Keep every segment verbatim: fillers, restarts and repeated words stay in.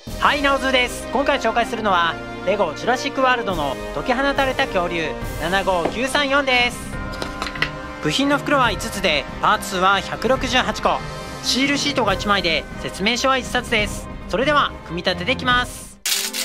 はい、なおずです。今回紹介するのはレゴジュラシックワールドの解き放たれた恐竜ななごきゅうさんよんです。部品の袋はいつつでパーツ数はひゃくろくじゅうはちこ、シールシートがいちまいで説明書はいっさつです。それでは組み立てていきます。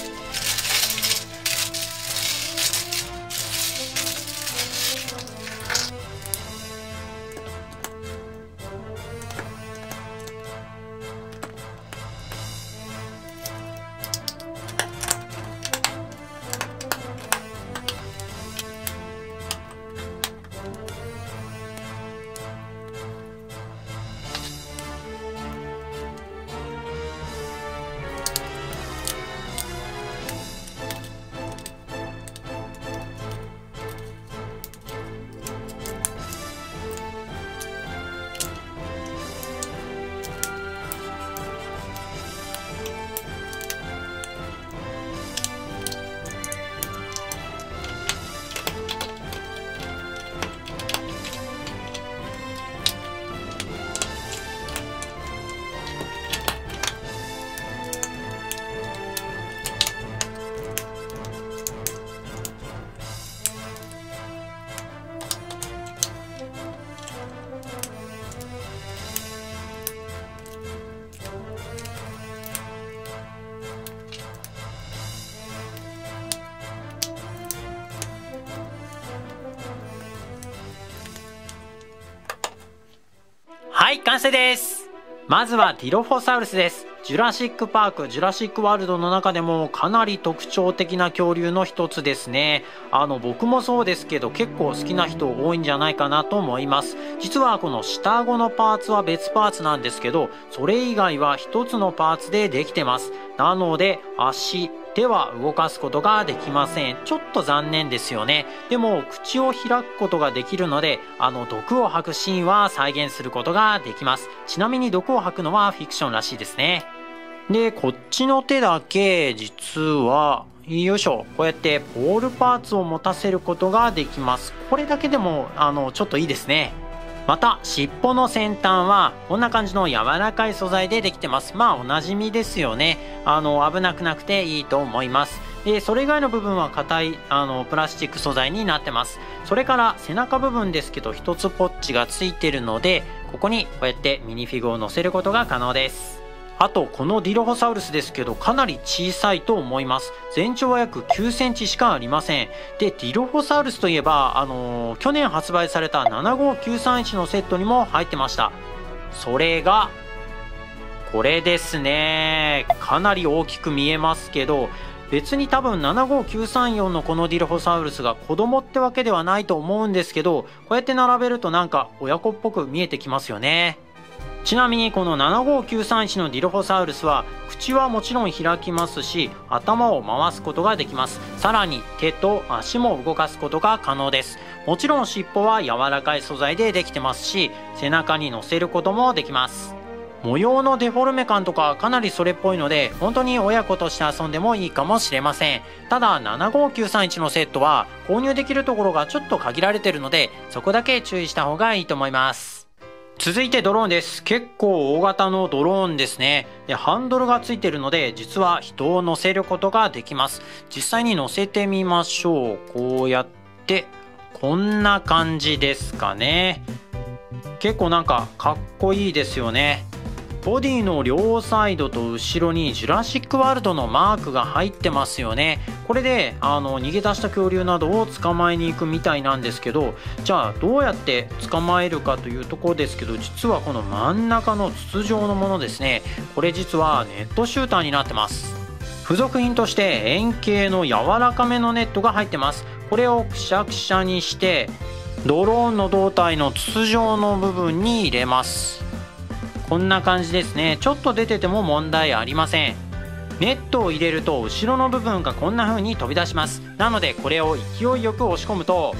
はい、完成です。まずはディロフォサウルスです。ジュラシックパーク、ジュラシックワールドの中でもかなり特徴的な恐竜の一つですね。あの僕もそうですけど結構好きな人多いんじゃないかなと思います。実はこの下顎のパーツは別パーツなんですけど、それ以外は一つのパーツでできてます。なので足、手は動かすことができません。ちょっと残念ですよね。でも口を開くことができるので、あの毒を吐くシーンは再現することができます。ちなみに毒を吐くのはフィクションらしいですね。で、こっちの手だけ実はよいしょ、こうやってポールパーツを持たせることができます。これだけでもあのちょっといいですね。また尻尾の先端はこんな感じの柔らかい素材でできてます。まあおなじみですよね。あの危なくなくていいと思います。でそれ以外の部分は硬いあのプラスチック素材になってます。それから背中部分ですけど一つポッチがついてるので、ここにこうやってミニフィグを乗せることが可能です。あとこのディロフォサウルスですけどかなり小さいと思います。全長は約きゅうセンチしかありません。でディロフォサウルスといえばあのー、去年発売されたななごきゅうさんいちのセットにも入ってました。それがこれですね。かなり大きく見えますけど、別に多分ななごきゅうさんよんのこのディロフォサウルスが子供ってわけではないと思うんですけど、こうやって並べるとなんか親子っぽく見えてきますよね。ちなみにこのななごきゅうさんいちのディロフォサウルスは口はもちろん開きますし、頭を回すことができます。さらに手と足も動かすことが可能です。もちろん尻尾は柔らかい素材でできてますし、背中に乗せることもできます。模様のデフォルメ感とかかなりそれっぽいので、本当に親子として遊んでもいいかもしれません。ただななごきゅうさんいちのセットは購入できるところがちょっと限られているので、そこだけ注意した方がいいと思います。続いてドローンです。結構大型のドローンですね。でハンドルがついているので実は人を乗せることができます。実際に乗せてみましょう。こうやってこんな感じですかね。結構なんかかっこいいですよね。ボディの両サイドと後ろにジュラシックワールドのマークが入ってますよね。これであの逃げ出した恐竜などを捕まえに行くみたいなんですけど、じゃあどうやって捕まえるかというところですけど、実はこの真ん中の筒状のものですね、これ実はネットシューターになってます。付属品として円形の柔らかめのネットが入ってます。これをくしゃくしゃにしてドローンの胴体の筒状の部分に入れます。こんな感じですね。ちょっと出てても問題ありません。ネットを入れると後ろの部分がこんな風に飛び出します。なのでこれを勢いよく押し込むと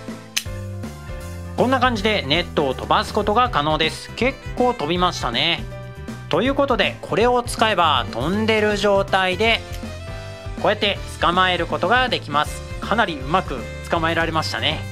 こんな感じでネットを飛ばすことが可能です。結構飛びましたね。ということでこれを使えば飛んでる状態でこうやって捕まえることができます。かなりうまく捕まえられましたね。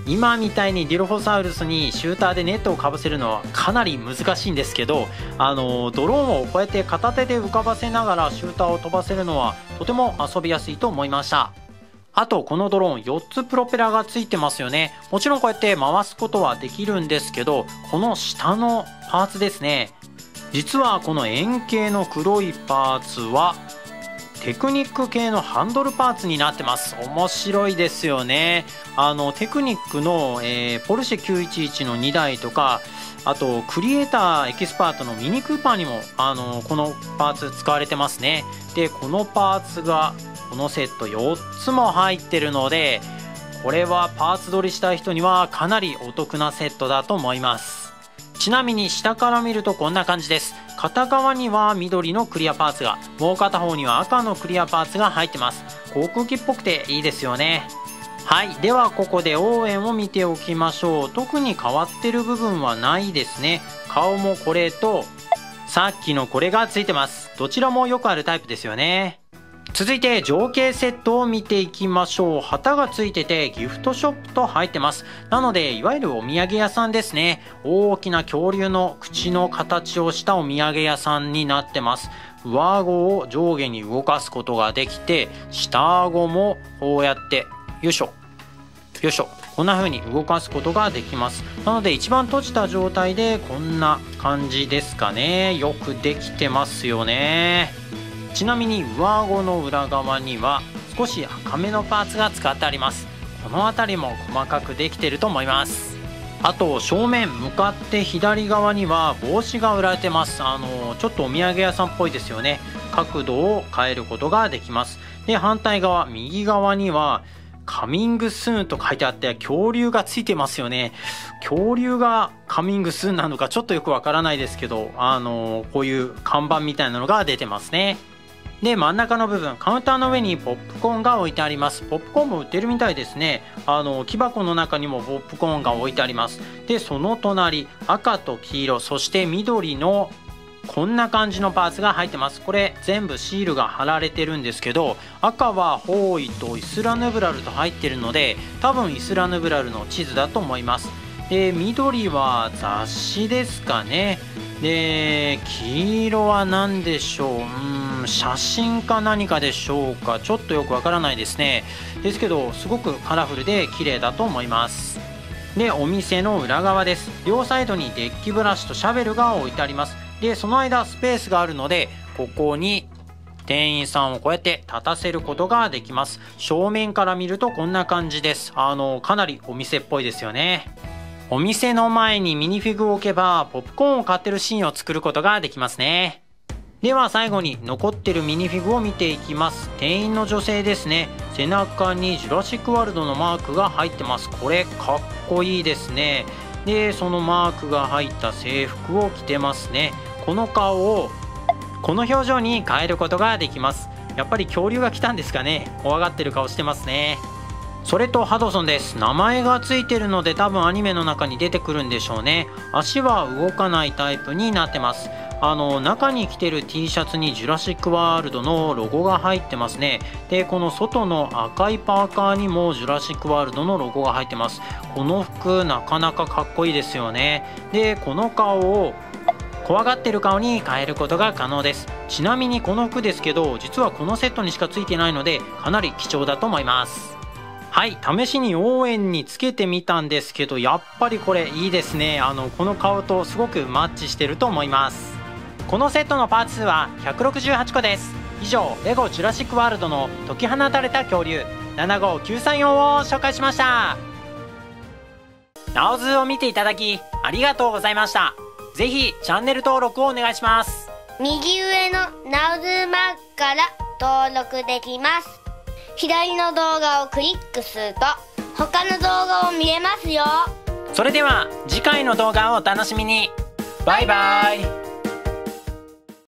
今みたいにディロフォサウルスにシューターでネットをかぶせるのはかなり難しいんですけど、あのドローンをこうやって片手で浮かばせながらシューターを飛ばせるのはとても遊びやすいと思いました。あとこのドローンよっつプロペラがついてますよね。もちろんこうやって回すことはできるんですけど、この下のパーツですね、実はこの円形の黒いパーツはテクニック系のハンドルパーツになってます。面白いですよね。あのテクニックの、えー、ポルシェきゅういちいちのにだいとか、あとクリエイターエキスパートのミニクーパーにもあのこのパーツ使われてますね。でこのパーツがこのセットよっつも入ってるので、これはパーツ取りしたい人にはかなりお得なセットだと思います。ちなみに下から見るとこんな感じです。片側には緑のクリアパーツが、もう片方には赤のクリアパーツが入ってます。航空機っぽくていいですよね。はい、ではここで応援を見ておきましょう。特に変わってる部分はないですね。顔もこれとさっきのこれがついてます。どちらもよくあるタイプですよね。続いて情景セットを見ていきましょう。旗がついててギフトショップと入ってます。なのでいわゆるお土産屋さんですね。大きな恐竜の口の形をしたお土産屋さんになってます。上顎を上下に動かすことができて、下顎もこうやってよいしょよいしょ、こんな風に動かすことができます。なので一番閉じた状態でこんな感じですかね。よくできてますよね。ちなみに上顎の裏側には少し赤めのパーツが使ってあります。この辺りも細かくできていると思います。あと正面向かって左側には帽子が売られてます。あのちょっとお土産屋さんっぽいですよね。角度を変えることができます。で反対側右側にはカミングスーンと書いてあって恐竜がついてますよね。恐竜がカミングスーンなのかちょっとよくわからないですけど、あのこういう看板みたいなのが出てますね。で真ん中の部分、カウンターの上にポップコーンが置いてあります。ポップコーンも売ってるみたいですね。あの木箱の中にもポップコーンが置いてあります。でその隣、赤と黄色そして緑のこんな感じのパーツが入ってます。これ全部シールが貼られてるんですけど、赤はホーイとイスラヌブラルと入ってるので多分イスラヌブラルの地図だと思います。で緑は雑誌ですかね。で黄色は何でしょう、うーん写真か何かでしょうか、ちょっとよくわからないですね。ですけどすごくカラフルで綺麗だと思います。でお店の裏側です。両サイドにデッキブラシとシャベルが置いてあります。でその間スペースがあるので、ここに店員さんをこうやって立たせることができます。正面から見るとこんな感じです。あのかなりお店っぽいですよね。お店の前にミニフィグを置けばポップコーンを買ってるシーンを作ることができますね。では最後に残ってるミニフィグを見ていきます。店員の女性ですね。背中にジュラシックワールドのマークが入ってます。これかっこいいですね。でそのマークが入った制服を着てますね。この顔をこの表情に変えることができます。やっぱり恐竜が来たんですかね。怖がってる顔してますね。それとハドソンです。名前がついてるので多分アニメの中に出てくるんでしょうね。足は動かないタイプになってます。あの中に着てる T シャツにジュラシックワールドのロゴが入ってますね。でこの外の赤いパーカーにもジュラシックワールドのロゴが入ってます。この服なかなかかっこいいですよね。でこの顔を怖がってる顔に変えることが可能です。ちなみにこの服ですけど実はこのセットにしかついてないのでかなり貴重だと思います。はい、試しに応援につけてみたんですけどやっぱりこれいいですね。あのこの顔とすごくマッチしてると思います。このセットのパーツ数はひゃくろくじゅうはちこです。以上レゴジュラシックワールドの解き放たれた恐竜ななごきゅうさんよんを紹介しました。ナオズを見ていただきありがとうございました。ぜひチャンネル登録をお願いします。 右上のナオズマークから登録できます。左の動画をクリックすると他の動画を見れますよ。 それでは次回の動画をお楽しみに。バイバイ。